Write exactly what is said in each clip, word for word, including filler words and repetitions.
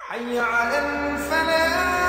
حي على الفلاح.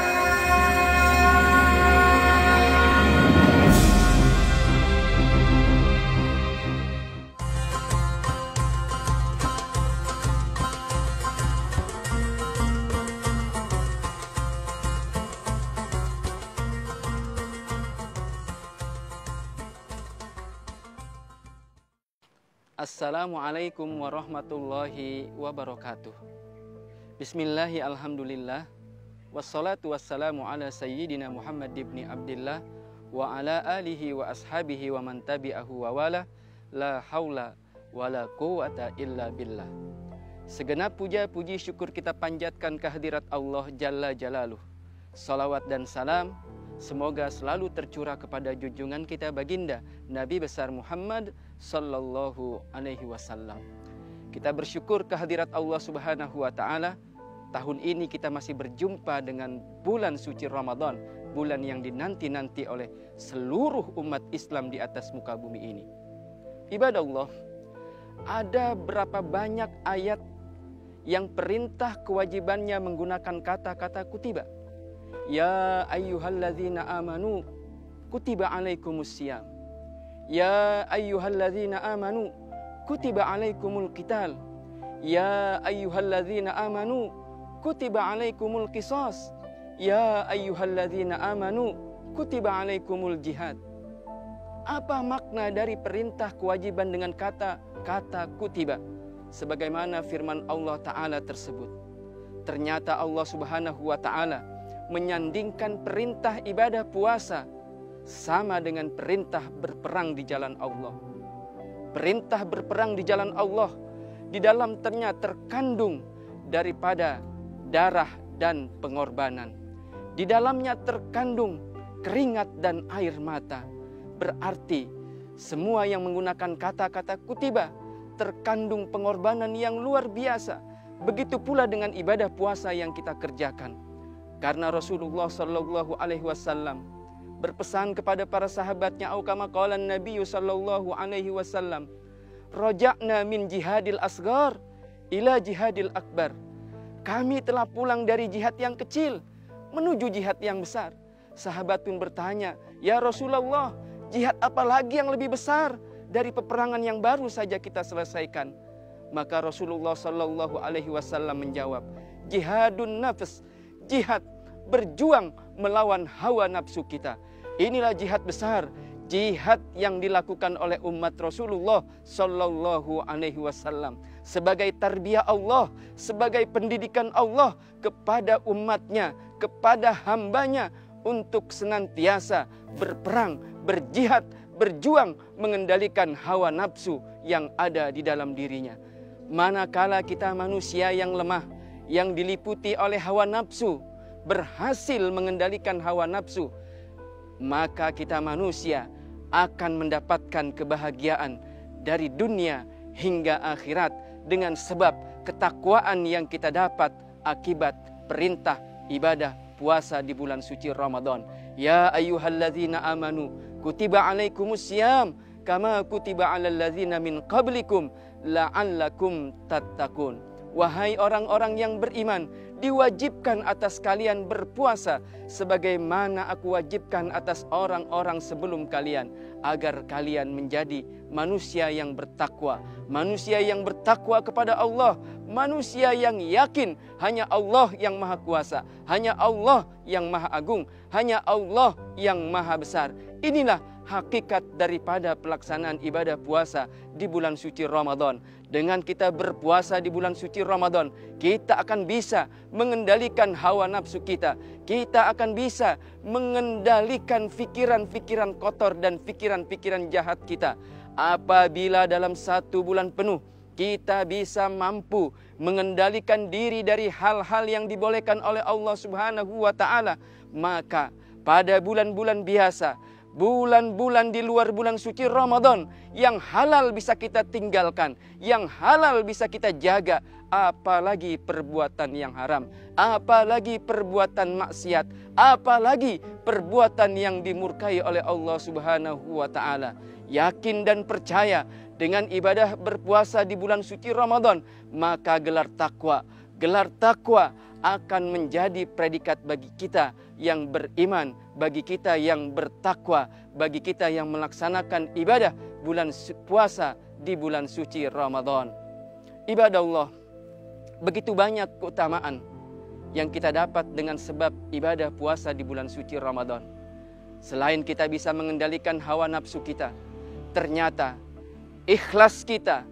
Assalamualaikum warahmatullahi wabarakatuh. Bismillahi alhamdulillah. Wassalatu wassalamu ala sayyidina Muhammad ibni Abdillah wa ala alihi wa ashabihi wa man tabi'ahu wa wala. La haula wa la quwata illa billah. Segenap puja puji syukur kita panjatkan kehadirat Allah Jalla Jalaluh. Salawat dan salam semoga selalu tercurah kepada junjungan kita baginda Nabi besar Muhammad sallallahu alaihi wasallam. Kita bersyukur kehadirat Allah Subhanahu wa taala. Tahun ini kita masih berjumpa dengan bulan suci Ramadan, bulan yang dinanti-nanti oleh seluruh umat Islam di atas muka bumi ini. Ibadah Allah, ada berapa banyak ayat yang perintah kewajibannya menggunakan kata-kata kutiba. Ya ayyuhalladzina amanu kutiba alaikumusiyam. Ya ayyuhalladzina amanu kutiba alaikumul qital. Ya ayyuhalladzina amanu kutiba alaikumul qisas. Ya ayyuhalladzina amanu kutiba alaikumul jihad. Apa makna dari perintah kewajiban dengan kata-kata kutiba? Sebagaimana firman Allah Ta'ala tersebut. Ternyata Allah Subhanahu wa Ta'ala menyandingkan perintah ibadah puasa sama dengan perintah berperang di jalan Allah. Perintah berperang di jalan Allah di dalam ternyata terkandung daripada darah dan pengorbanan. Di dalamnya terkandung keringat dan air mata. Berarti semua yang menggunakan kata-kata kutiba terkandung pengorbanan yang luar biasa. Begitu pula dengan ibadah puasa yang kita kerjakan. Karena Rasulullah Sallallahu Alaihi Wasallam berpesan kepada para sahabatnya, au kama qala Nabi Sallallahu Alaihi Wasallam, raja'na min jihadil asghar ila jihadil akbar. Kami telah pulang dari jihad yang kecil menuju jihad yang besar. Sahabat pun bertanya, ya Rasulullah, jihad apa lagi yang lebih besar dari peperangan yang baru saja kita selesaikan? Maka Rasulullah Sallallahu Alaihi Wasallam menjawab, jihadun nafs, jihad berjuang melawan hawa nafsu kita. Inilah jihad besar, jihad yang dilakukan oleh umat Rasulullah Sallallahu Alaihi Wasallam sebagai tarbiyah Allah, sebagai pendidikan Allah kepada umatnya, kepada hambanya untuk senantiasa berperang, berjihad, berjuang mengendalikan hawa nafsu yang ada di dalam dirinya. Manakala kita manusia yang lemah, yang diliputi oleh hawa nafsu, berhasil mengendalikan hawa nafsu, maka kita manusia akan mendapatkan kebahagiaan dari dunia hingga akhirat dengan sebab ketakwaan yang kita dapat akibat perintah ibadah puasa di bulan suci Ramadan. Ya ayyuhalladzina amanu kutiba alaikumusiyam kama kutiba alal ladzina min qablikum la'allakum tattaqun. Wahai orang-orang yang beriman, diwajibkan atas kalian berpuasa sebagaimana aku wajibkan atas orang-orang sebelum kalian, agar kalian menjadi manusia yang bertakwa, manusia yang bertakwa kepada Allah, manusia yang yakin hanya Allah yang maha kuasa, hanya Allah yang maha agung, hanya Allah yang maha besar. Inilah hakikat daripada pelaksanaan ibadah puasa di bulan suci Ramadan. Dengan kita berpuasa di bulan suci Ramadan, kita akan bisa mengendalikan hawa nafsu kita. Kita akan bisa mengendalikan pikiran-pikiran kotor dan pikiran-pikiran jahat kita. Apabila dalam satu bulan penuh kita bisa mampu mengendalikan diri dari hal-hal yang dibolehkan oleh Allah Subhanahu wa taala, maka pada bulan-bulan biasa, bulan-bulan di luar bulan suci Ramadan, yang halal bisa kita tinggalkan, yang halal bisa kita jaga, apalagi perbuatan yang haram, apalagi perbuatan maksiat, apalagi perbuatan yang dimurkai oleh Allah Subhanahu wa taala. Yakin dan percaya dengan ibadah berpuasa di bulan suci Ramadan, maka gelar takwa, gelar takwa akan menjadi predikat bagi kita yang beriman, bagi kita yang bertakwa, bagi kita yang melaksanakan ibadah bulan puasa di bulan suci Ramadan. Ibadah Allah, begitu banyak keutamaan yang kita dapat dengan sebab ibadah puasa di bulan suci Ramadan. Selain kita bisa mengendalikan hawa nafsu kita, ternyata ikhlas kita,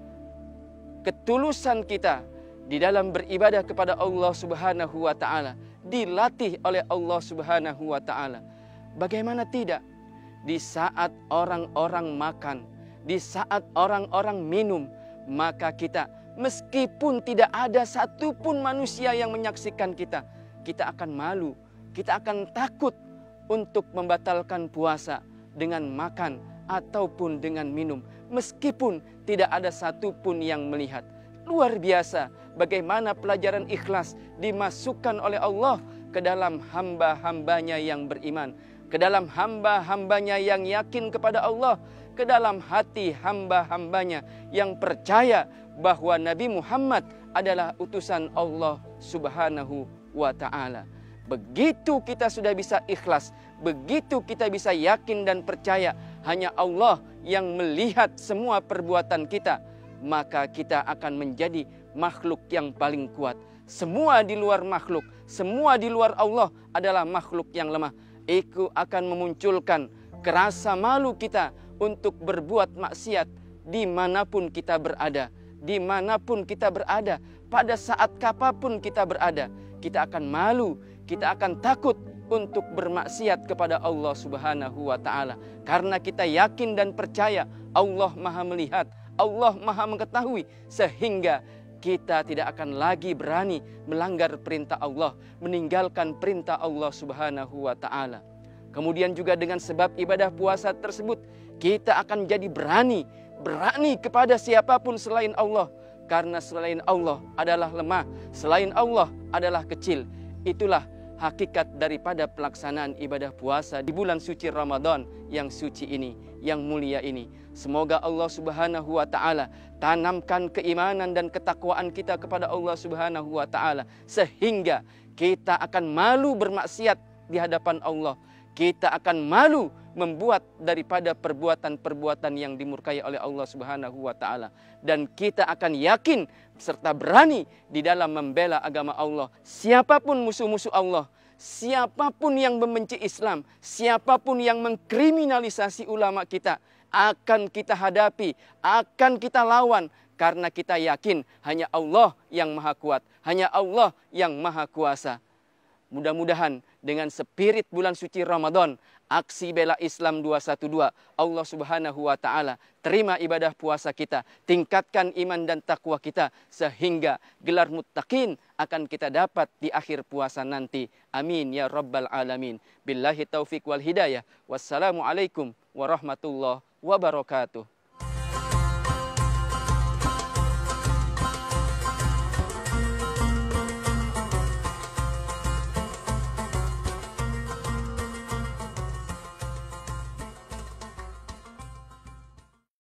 ketulusan kita di dalam beribadah kepada Allah Subhanahu wa taala dilatih oleh Allah Subhanahu wa taala. Bagaimana tidak? Di saat orang-orang makan, di saat orang-orang minum, maka kita meskipun tidak ada satupun manusia yang menyaksikan kita, kita akan malu, kita akan takut untuk membatalkan puasa dengan makan ataupun dengan minum, meskipun tidak ada satupun yang melihat. Luar biasa bagaimana pelajaran ikhlas dimasukkan oleh Allah ke dalam hamba-hambanya yang beriman, ke dalam hamba-hambanya yang yakin kepada Allah, ke dalam hati hamba-hambanya yang percaya bahwa Nabi Muhammad adalah utusan Allah Subhanahu wa ta'ala. Begitu kita sudah bisa ikhlas, begitu kita bisa yakin dan percaya hanya Allah yang melihat semua perbuatan kita, maka kita akan menjadi makhluk yang paling kuat. Semua di luar makhluk, semua di luar Allah adalah makhluk yang lemah. Itu akan memunculkan kerasa malu kita untuk berbuat maksiat dimanapun kita berada. Dimanapun kita berada, pada saat kapapun kita berada, kita akan malu, kita akan takut untuk bermaksiat kepada Allah Subhanahu wa ta'ala. Karena kita yakin dan percaya Allah Maha melihat, Allah Maha mengetahui, sehingga kita tidak akan lagi berani melanggar perintah Allah, meninggalkan perintah Allah Subhanahu wa ta'ala. Kemudian juga dengan sebab ibadah puasa tersebut, kita akan jadi berani, berani kepada siapapun selain Allah. Karena selain Allah adalah lemah, selain Allah adalah kecil. Itulah hakikat daripada pelaksanaan ibadah puasa di bulan suci Ramadan yang suci ini, yang mulia ini. Semoga Allah Subhanahu wa ta'ala tanamkan keimanan dan ketakwaan kita kepada Allah Subhanahu wa ta'ala, sehingga kita akan malu bermaksiat di hadapan Allah. Kita akan malu membuat daripada perbuatan-perbuatan yang dimurkai oleh Allah Subhanahu wa ta'ala. Dan kita akan yakin serta berani di dalam membela agama Allah. Siapapun musuh-musuh Allah, siapapun yang membenci Islam, siapapun yang mengkriminalisasi ulama kita, akan kita hadapi, akan kita lawan. Karena kita yakin hanya Allah yang maha kuat, hanya Allah yang maha kuasa. Mudah-mudahan dengan spirit bulan suci Ramadan, aksi bela Islam dua satu dua, Allah Subhanahu wa ta'ala terima ibadah puasa kita, tingkatkan iman dan takwa kita, sehingga gelar muttaqin akan kita dapat di akhir puasa nanti. Amin ya rabbal alamin. Billahi taufik wal hidayah. Wassalamualaikum warahmatullahi wabarakatuh.